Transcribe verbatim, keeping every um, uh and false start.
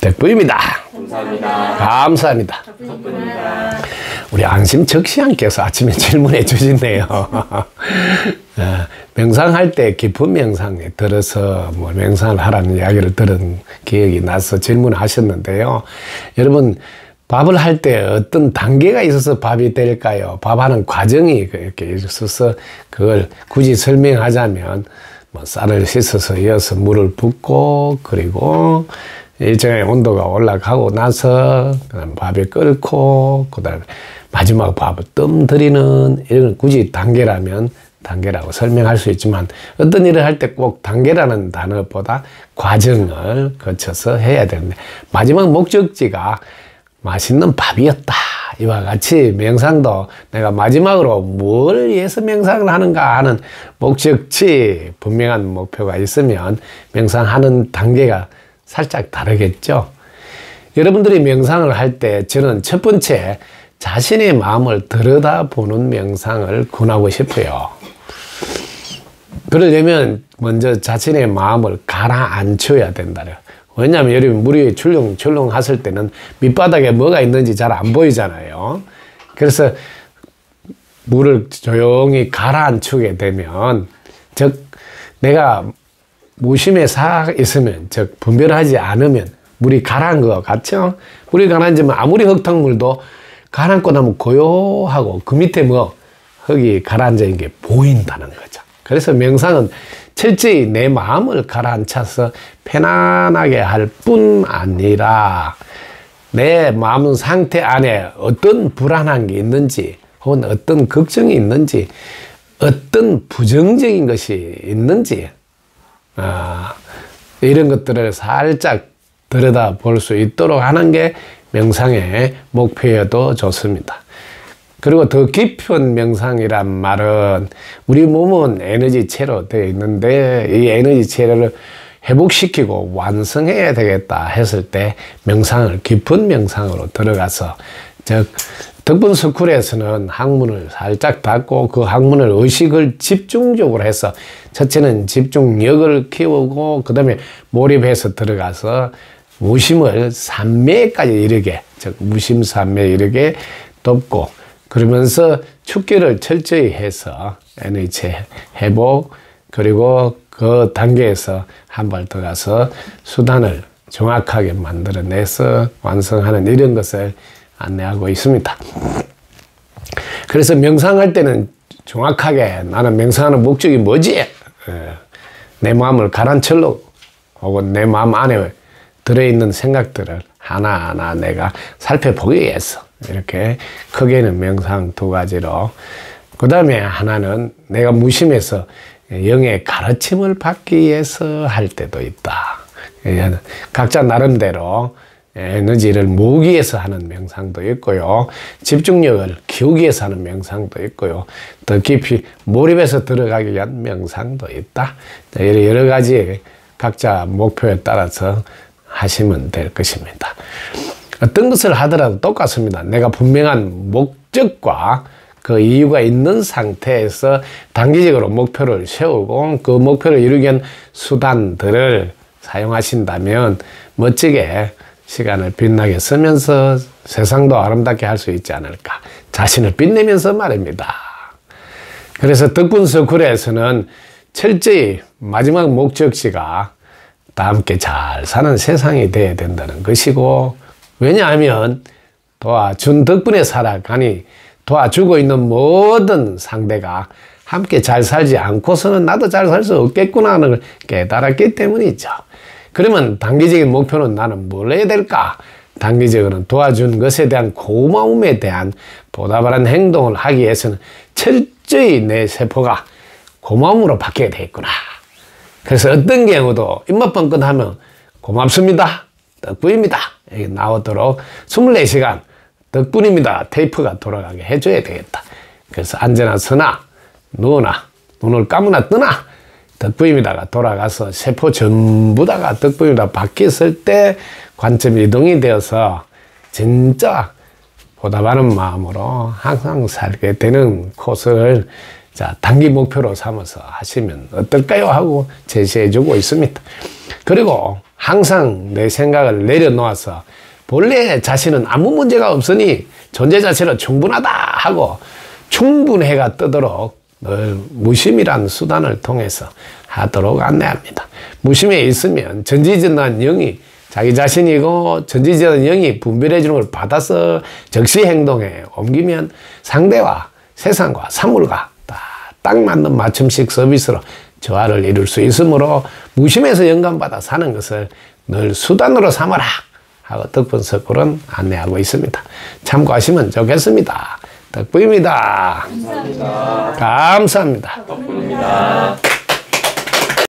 덕분입니다. 감사합니다. 감사합니다. 덕분입니다. 우리 안심적시함께서 아침에 질문해 주시네요. 어, 명상할 때 깊은 명상에 들어서 뭐 명상을 하라는 이야기를 들은 기억이 나서 질문하셨는데요. 여러분, 밥을 할 때 어떤 단계가 있어서 밥이 될까요? 밥하는 과정이 이렇게 있어서 그걸 굳이 설명하자면 뭐 쌀을 씻어서 이어서 물을 붓고, 그리고 일정의 온도가 올라가고 나서 그다음 밥이 끓고, 그다음에 마지막 밥을 뜸 들이는, 이런 굳이 단계라면 단계라고 설명할 수 있지만, 어떤 일을 할 때 꼭 단계라는 단어보다 과정을 거쳐서 해야 되는데, 마지막 목적지가 맛있는 밥이었다. 이와 같이 명상도 내가 마지막으로 뭘 위해서 명상을 하는가 하는 목적지, 분명한 목표가 있으면 명상하는 단계가 살짝 다르겠죠. 여러분들이 명상을 할 때 저는 첫 번째 자신의 마음을 들여다보는 명상을 권하고 싶어요. 그러려면 먼저 자신의 마음을 가라앉혀야 된다요. 왜냐하면 여러분, 물이 출렁출렁 하실 때는 밑바닥에 뭐가 있는지 잘 안 보이잖아요. 그래서 물을 조용히 가라앉히게 되면, 즉 내가 무심에 사 있으면, 즉 분별하지 않으면 물이 가라앉은 것 같죠? 물이 가라앉으면 아무리 흙탕물도 가라앉고 나면 고요하고 그 밑에 뭐 흙이 가라앉아 있는 게 보인다는 거죠. 그래서 명상은 철저히 내 마음을 가라앉혀서 편안하게 할 뿐 아니라 내 마음 상태 안에 어떤 불안한 게 있는지, 혹은 어떤 걱정이 있는지, 어떤 부정적인 것이 있는지, 아, 이런 것들을 살짝 들여다 볼 수 있도록 하는 게 명상의 목표여도 좋습니다. 그리고 더 깊은 명상이란 말은, 우리 몸은 에너지체로 되어 있는데 이 에너지체를 회복시키고 완성해야 되겠다 했을 때 명상을, 깊은 명상으로 들어가서, 즉 덕분 스쿨에서는 학문을 살짝 닫고 그 학문을 의식을 집중적으로 해서, 첫째는 집중력을 키우고 그 다음에 몰입해서 들어가서 무심을 삼매까지 이르게, 즉 무심삼매에 이르게 돕고, 그러면서 축기를 철저히 해서 에너지체 회복, 그리고 그 단계에서 한 발 더 가서 수단을 정확하게 만들어내서 완성하는 이런 것을 안내하고 있습니다. 그래서 명상할 때는 정확하게 나는 명상하는 목적이 뭐지? 내 마음을 가라앉히려고, 혹은 내 마음 안에 들어있는 생각들을 하나하나 내가 살펴보기 위해서, 이렇게 크게는 명상 두 가지로, 그 다음에 하나는 내가 무심해서 영의 가르침을 받기 위해서 할 때도 있다. 각자 나름대로 에너지를 모으기 위해서 하는 명상도 있고요, 집중력을 키우기 위해서 하는 명상도 있고요, 더 깊이 몰입해서 들어가기 위한 명상도 있다. 여러 가지 각자 목표에 따라서 하시면 될 것입니다. 어떤 것을 하더라도 똑같습니다. 내가 분명한 목적과 그 이유가 있는 상태에서 단기적으로 목표를 세우고 그 목표를 이루기 위한 수단들을 사용하신다면 멋지게 시간을 빛나게 쓰면서 세상도 아름답게 할 수 있지 않을까, 자신을 빛내면서 말입니다. 그래서 덕분 스쿨에서는 철저히 마지막 목적지가 다 함께 잘 사는 세상이 되어야 된다는 것이고, 왜냐하면 도와준 덕분에 살아가니 도와주고 있는 모든 상대가 함께 잘 살지 않고서는 나도 잘 살 수 없겠구나 하는 걸 깨달았기 때문이죠. 그러면 단기적인 목표는 나는 뭘 해야 될까? 단기적으로는 도와준 것에 대한 고마움에 대한 보답하는 행동을 하기 위해서는 철저히 내 세포가 고마움으로 바뀌게 되겠구나. 그래서 어떤 경우도 입맛 뻥끗하면 고맙습니다, 덕분입니다, 이게 나오도록 이십사 시간 덕분입니다 테이프가 돌아가게 해줘야 되겠다. 그래서 앉으나 서나 누우나 눈을 감으나 뜨나 덕분입니다가 돌아가서 세포 전부 다가 덕분입니다 바뀌었을 때 관점 이동이 되어서 진짜 보답하는 마음으로 항상 살게 되는 코스를 자 단기 목표로 삼아서 하시면 어떨까요? 하고 제시해주고 있습니다. 그리고 항상 내 생각을 내려놓아서 본래 자신은 아무 문제가 없으니 존재 자체는 충분하다 하고 충분해가 뜨도록 늘 무심이란 수단을 통해서 하도록 안내합니다. 무심에 있으면 전지전능한 영이 자기 자신이고 전지전능한 영이 분별해 주는 걸 받아서 즉시 행동에 옮기면 상대와 세상과 사물과 다 딱 맞는 맞춤식 서비스로 조화를 이룰 수 있으므로 무심에서 영감받아 사는 것을 늘 수단으로 삼아라 하고 덕분석골은 안내하고 있습니다. 참고하시면 좋겠습니다. 덕분입니다. 감사합니다. 감사합니다. 덕분입니다.